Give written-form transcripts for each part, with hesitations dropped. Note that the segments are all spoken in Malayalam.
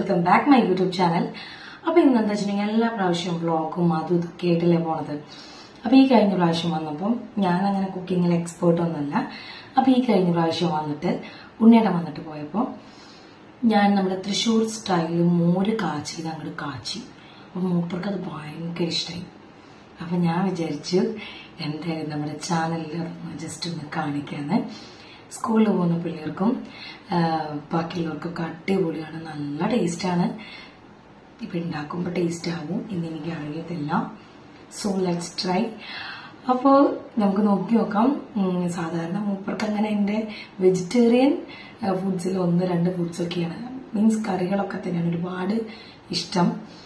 Welcome back my YouTube channel. അപ്പൊ ഇന്നെന്താ വെച്ചിട്ടുണ്ടെങ്കിൽ എല്ലാ പ്രാവശ്യവും വ്ളോഗും അതും ഇതൊക്കെ ആയിട്ടല്ലേ പോണത്. അപ്പൊ ഈ കഴിഞ്ഞ പ്രാവശ്യം വന്നപ്പം ഞാൻ അങ്ങനെ കുക്കിങ്ങിൽ എക്സ്പേർട്ട് ഒന്നുമല്ല. അപ്പൊ ഈ കഴിഞ്ഞ പ്രാവശ്യം വന്നിട്ട് ഉണ്ണിയേട്ടൻ വന്നിട്ട് പോയപ്പോ ഞാൻ നമ്മുടെ തൃശ്ശൂർ സ്റ്റൈലിൽ മോര് കാച്ചി അങ്ങോട്ട് കാച്ചി. അപ്പൊ മൂപ്പർക്ക് അത് ഭയങ്കര ഇഷ്ടമായി. അപ്പൊ ഞാൻ വിചാരിച്ചു എന്തായാലും നമ്മുടെ ചാനലിൽ അതൊന്ന് ജസ്റ്റ് ഒന്ന് കാണിക്കാന്ന്. സ്കൂളിൽ പോകുന്ന പിള്ളേർക്കും ബാക്കിയുള്ളവർക്കൊക്കെ അടിപൊളിയാണ്, നല്ല ടേസ്റ്റാണ്. ഇപ്പൊ ഉണ്ടാക്കുമ്പോൾ ടേസ്റ്റ് ആകും എന്ന് എനിക്ക് അറിയത്തില്ല. So let's try. അപ്പോൾ നമുക്ക് നോക്കി നോക്കാം. സാധാരണ മൂപ്പർക്ക് അങ്ങനെ എന്റെ വെജിറ്റേറിയൻ ഫുഡ്സിൽ 1-2 ഫുഡ്സ് ഒക്കെയാണ്, മീൻസ് കറികളൊക്കെ തന്നെയാണ് ഒരുപാട് ഇഷ്ടം.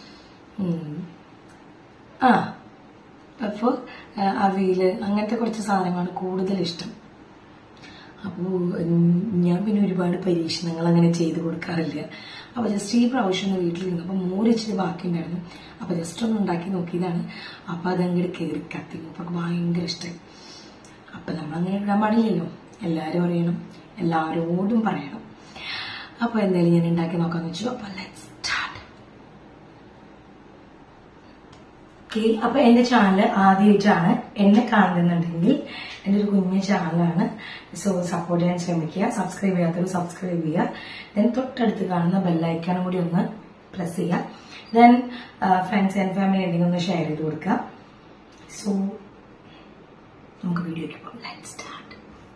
അപ്പോൾ അവിയല് അങ്ങനത്തെ കുറച്ച് സാധനങ്ങളാണ് കൂടുതൽ ഇഷ്ടം. അപ്പോൾ ഞാൻ പിന്നെ ഒരുപാട് പരീക്ഷണങ്ങൾ അങ്ങനെ ചെയ്ത് കൊടുക്കാറില്ല. അപ്പൊ ജസ്റ്റ് ഈ പ്രാവശ്യം ഒന്ന് വീട്ടിലിരുന്നപ്പോൾ മോര് ഇച്ചിരി ബാക്കിയുണ്ടായിരുന്നു. അപ്പൊ ജസ്റ്റ് ഒന്ന് ഉണ്ടാക്കി നോക്കിയതാണ്. അപ്പൊ അതങ്ങോട്ട് കയറി കത്തി മൂപ്പർക്ക് ഭയങ്കര ഇഷ്ടമായി. അപ്പൊ നമ്മളങ്ങനെ ഇടാൻ പാടില്ലല്ലോ, എല്ലാരും അറിയണം, എല്ലാവരോടും പറയണം. അപ്പൊ എന്തായാലും ഞാൻ ഉണ്ടാക്കി നോക്കാന്ന് വെച്ചു. അപ്പൊ ലെറ്റ്സ് സ്റ്റാർട്ട്. ഓക്കെ, അപ്പൊ എന്റെ ചാനൽ ആദ്യമായിട്ടാണ് എന്നെ കാണുന്നുണ്ടെങ്കിൽ എന്റെ ഒരു കുഞ്ഞു ചാനലാണ്. സോ സപ്പോർട്ട് ചെയ്യാൻ ശ്രമിക്കുക. സബ്സ്ക്രൈബ് ചെയ്യാത്തവർ സബ്സ്ക്രൈബ് ചെയ്യുക. ദെൻ തൊട്ടടുത്ത് കാണുന്ന ബെല്ലൈക്കാനും കൂടി ഒന്ന് പ്രസ് ചെയ്യുക. ദെൻ ഫ്രണ്ട്സ് ആൻഡ് ഫാമിലി ഉണ്ടെങ്കിൽ ഒന്ന് ഷെയർ ചെയ്ത് കൊടുക്കുക. സോ നമുക്ക് വീഡിയോയ്ക്ക് പോകാം. Let's start.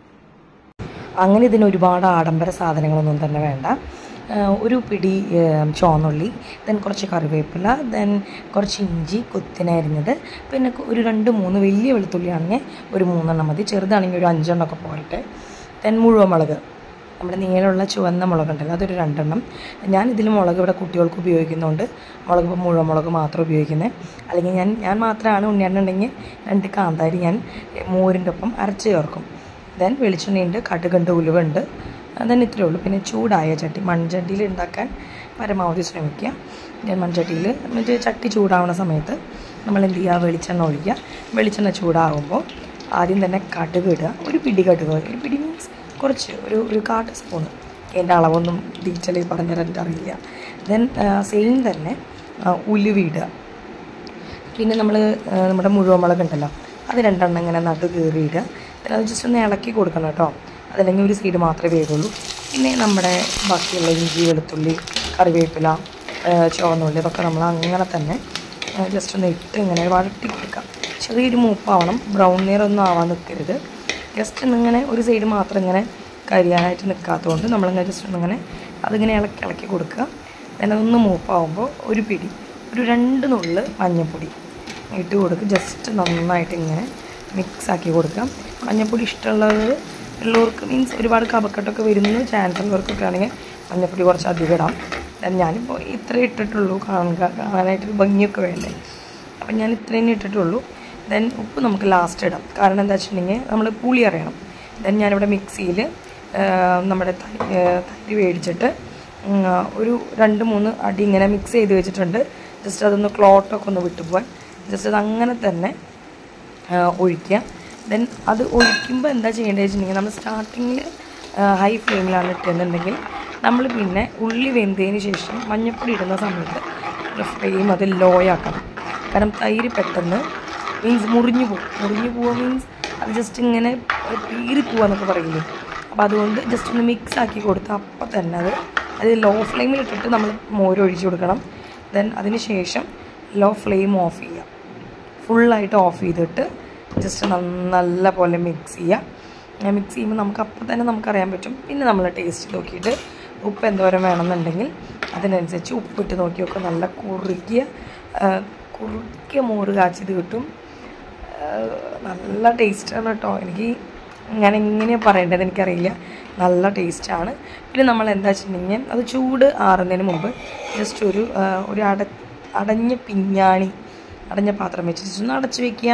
അങ്ങനെ ഇതിന് ഒരുപാട് ആഡംബര സാധനങ്ങളൊന്നും തന്നെ വേണ്ട. ഒരു പിടി ചുവന്നുള്ളി, ദെൻ കുറച്ച് കറിവേപ്പില, ദെൻ കുറച്ച് ഇഞ്ചി കൊത്തിനരിഞ്ഞത്, പിന്നെ ഒരു 2-3 വലിയ വെളുത്തുള്ളിയാണെങ്കിൽ ഒരു 3 മതി, ചെറുതാണെങ്കിൽ ഒരു 5 ഒക്കെ പോരട്ടെ. ദെൻ മുഴുവൻ മുളക്, നമ്മുടെ നീളമുള്ള ചുവന്ന മുളകുണ്ടല്ലോ, അതൊരു 2. ഞാൻ ഇതിൽ മുളക് ഇവിടെ കുട്ടികൾക്ക് ഉപയോഗിക്കുന്നതുകൊണ്ട് മുളക് ഇപ്പോൾ മുഴുവൻ മുളക് മാത്രം ഉപയോഗിക്കുന്നത്. അല്ലെങ്കിൽ ഞാൻ മാത്രമാണ് ഉണ്ണിയാണ്ടുണ്ടെങ്കിൽ 2 കാന്താരി ഞാൻ മോരിൻ്റെ ഒപ്പം അരച്ച് ചേർക്കും. ദെൻ വെളിച്ചെണ്ണയുണ്ട്, കടുകുണ്ട്, ഉലുവുണ്ട്. അതന്നെ ഇത്രയേ ഉള്ളൂ. പിന്നെ ചൂടായ ചട്ടി, മൺചട്ടിയിൽ ഉണ്ടാക്കാൻ പരമാവധി ശ്രമിക്കുക. ഞാൻ മൺചട്ടിയിൽ മറ്റേ ചട്ടി ചൂടാവുന്ന സമയത്ത് നമ്മൾ എന്ത് ചെയ്യുക, വെളിച്ചെണ്ണ ഒഴിക്കുക. വെളിച്ചെണ്ണ ചൂടാകുമ്പോൾ ആദ്യം തന്നെ കടുക് ഇടുക. ഒരു പിടി കടുക്, ഒരു പിടി മീൻസ് കുറച്ച്, ഒരു 1/4 സ്പൂൺ. എൻ്റെ അളവൊന്നും ഡീറ്റെയിൽ പറഞ്ഞാൽ എനിക്കറിയില്ല. ദെൻ സെയിം തന്നെ ഉലുവിടുക. പിന്നെ നമ്മുടെ മുഴുവൻ മുളക് ഉണ്ടല്ലോ, അത് 2 ഇങ്ങനെ നടു കീറിയിടുക. അത് ജസ്റ്റ് ഒന്ന് ഇളക്കി കൊടുക്കണം കേട്ടോ, അതല്ലെങ്കിൽ ഒരു സൈഡ് മാത്രമേ വേഗുള്ളൂ. പിന്നെ നമ്മുടെ ബാക്കിയുള്ള ഇഞ്ചി, വെളുത്തുള്ളി, കറിവേപ്പില, ചുവന്നുള്ളി, ഇതൊക്കെ നമ്മൾ അങ്ങനെ തന്നെ ജസ്റ്റ് ഒന്ന് ഇട്ട് ഇങ്ങനെ വഴട്ടി കൊടുക്കാം. ചെറിയൊരു മൂപ്പാവണം, ബ്രൗൺ നിറമൊന്നും ആവാൻ നിൽക്കരുത്. ജസ്റ്റ് ഒന്നിങ്ങനെ ഒരു സൈഡ് മാത്രം ഇങ്ങനെ കരിയാനായിട്ട് നിൽക്കാത്തതുകൊണ്ട് നമ്മളിങ്ങനെ ജസ്റ്റ് ഒന്നിങ്ങനെ അതിങ്ങനെ ഇളക്കി കൊടുക്കുക. പിന്നെ അതൊന്ന് മൂപ്പാവുമ്പോൾ ഒരു 2 നുള്ള് മഞ്ഞൾപ്പൊടി ഇട്ട് കൊടുക്കുക. ജസ്റ്റ് നന്നായിട്ട് ഇങ്ങനെ മിക്സാക്കി കൊടുക്കാം. മഞ്ഞൾപ്പൊടി ഉള്ളവർക്ക് മീൻസ് ഒരുപാട് കഫക്കെട്ടൊക്കെ വരുന്ന ചാൻസ് ഉള്ളവർക്കൊക്കെ ആണെങ്കിൽ മഞ്ഞൾപ്പൊടി കുറച്ച് അധികം ഇടാം. ഞാനിപ്പോൾ ഇത്രേ ഇട്ടിട്ടുള്ളൂ, കാണാനായിട്ടൊരു ഭംഗിയൊക്കെ വേണ്ടേ, അപ്പം ഞാൻ ഇത്രയും ഇട്ടിട്ടുള്ളൂ. ദെൻ ഉപ്പ് നമുക്ക് ലാസ്റ്റ് ഇടാം, കാരണം എന്താ വെച്ചിട്ടുണ്ടെങ്കിൽ നമ്മൾ പുളി അറിയണം. ദെൻ ഞാനിവിടെ മിക്സിയിൽ നമ്മുടെ തൈര് മേടിച്ചിട്ട് ഒരു 2-3 അടി ഇങ്ങനെ മിക്സ് ചെയ്ത് വെച്ചിട്ടുണ്ട്. ജസ്റ്റ് അതൊന്ന് ക്ലോട്ടൊക്കെ ഒന്ന് വിട്ടുപോകാൻ ജസ്റ്റ് അത് അങ്ങനെ തന്നെ ഒഴിക്കുക. ദെൻ അത് ഒഴിക്കുമ്പോൾ എന്താ ചെയ്യേണ്ടത് വെച്ചിട്ടുണ്ടെങ്കിൽ നമ്മൾ സ്റ്റാർട്ടിങ്ങിൽ ഹൈ ഫ്ലെയിമിലാണ് ഇട്ടെന്നുണ്ടെങ്കിൽ നമ്മൾ പിന്നെ ഉള്ളി വെന്തതിന് ശേഷം മഞ്ഞൾപ്പൊടി ഇടുന്ന സമയത്ത് ഫ്ലെയിം അത് ലോ ആക്കണം. കാരണം തൈര് പെട്ടെന്ന് മീൻസ് മുറിഞ്ഞു പോവുക മീൻസ് അത് ജസ്റ്റ് ഇങ്ങനെ പീറിപ്പോവാന്നൊക്കെ പറയില്ലേ. അപ്പോൾ അതുകൊണ്ട് ജസ്റ്റ് ഒന്ന് മിക്സ് ആക്കി കൊടുത്ത് അപ്പം തന്നെ അത് ലോ ഫ്ലെയിമിൽ ഇട്ടിട്ട് നമ്മൾ മോര് ഒഴിച്ച് കൊടുക്കണം. ദെൻ അതിന് ശേഷം ലോ ഫ്ലെയിം ഓഫ് ചെയ്യുക, ഫുള്ളായിട്ട് ഓഫ് ചെയ്തിട്ട് ജസ്റ്റ് നല്ല പോലെ മിക്സ് ചെയ്യുക. മിക്സ് ചെയ്യുമ്പോൾ നമുക്ക് അപ്പം തന്നെ നമുക്കറിയാൻ പറ്റും. പിന്നെ നമ്മൾ ടേസ്റ്റ് നോക്കിയിട്ട് ഉപ്പ് എന്തോരം വേണമെന്നുണ്ടെങ്കിൽ അതിനനുസരിച്ച് ഉപ്പിട്ട് നോക്കി നോക്കുക. നല്ല കുറുകിയ മോര് കാച്ചിയത് കിട്ടും. നല്ല ടേസ്റ്റാണ് കേട്ടോ. ഞാൻ എങ്ങനെയാണ് പറയേണ്ടത് എനിക്കറിയില്ല, നല്ല ടേസ്റ്റാണ്. പിന്നെ നമ്മൾ എന്താ വെച്ചിട്ടുണ്ടെങ്കിൽ അത് ചൂട് ആറുന്നതിന് മുമ്പ് ജസ്റ്റ് ഒരു അടഞ്ഞ പാത്രം വെച്ചിട്ട് ഒന്ന് അടച്ച് വെക്കുക.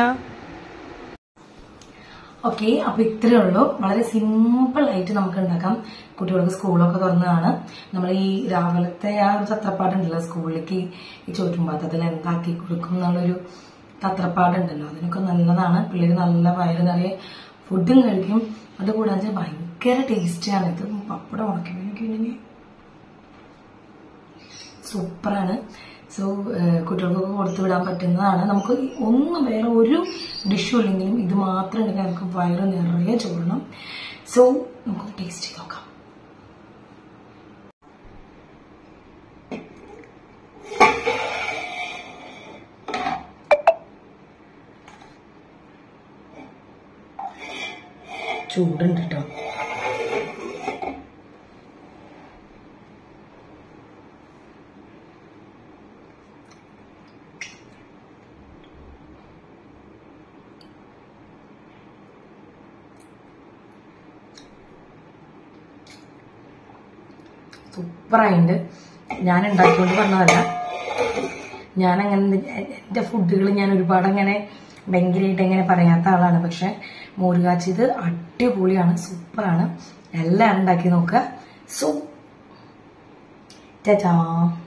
ഓക്കെ, അപ്പൊ ഇത്രയേ ഉള്ളൂ. വളരെ സിമ്പിൾ ആയിട്ട് നമുക്ക് ഉണ്ടാക്കാം. കുട്ടികൾക്ക് സ്കൂളൊക്കെ തുറന്നതാണ്. നമ്മൾ ഈ രാവിലത്തെ ആ ഒരു തത്രപ്പാടുണ്ടല്ലോ, സ്കൂളിലേക്ക് ഈ ചോറ്റുംപാത്രത്തിൽ എന്താക്കി കൊടുക്കും എന്നുള്ളൊരു തത്രപ്പാടുണ്ടല്ലോ, അതിനൊക്കെ നല്ലതാണ്. പിള്ളേർ നല്ല വയറ് നിറയെ ഫുഡും കഴിക്കും. അതുകൂടാതെ ഭയങ്കര ടേസ്റ്റാണ്. ഇത് പപ്പടം ഉണക്കി സൂപ്പറാണ്. സോ കുട്ടികൾക്കൊക്കെ കൊടുത്തു വിടാൻ പറ്റുന്നതാണ്. നമുക്ക് ഒന്നും വേറെ ഒരു ഡിഷും ഇല്ലെങ്കിലും ഇത് മാത്രം ഉണ്ടെങ്കിൽ നമുക്ക് വയറ് നിറയെ ചോറണം. സോ നമുക്ക് ടേസ്റ്റ് ചെയ്ത് നോക്കാം. ചൂടുണ്ട് കേട്ടോ. സൂപ്പറായിട്ടുണ്ട്. ഞാൻ ഉണ്ടാക്കിക്കൊണ്ട് പറഞ്ഞതല്ല, ഞാനങ്ങനെ എൻ്റെ ഫുഡുകൾ ഞാൻ ഒരുപാട് അങ്ങനെ ഭയങ്കരമായിട്ട് എങ്ങനെ പറയാത്ത ആളാണ്. പക്ഷെ മോരുകാച്ചിയത് അടിപൊളിയാണ്, സൂപ്പറാണ്. എല്ലാവരും ഉണ്ടാക്കി നോക്കുക. സോ ടാറ്റാ.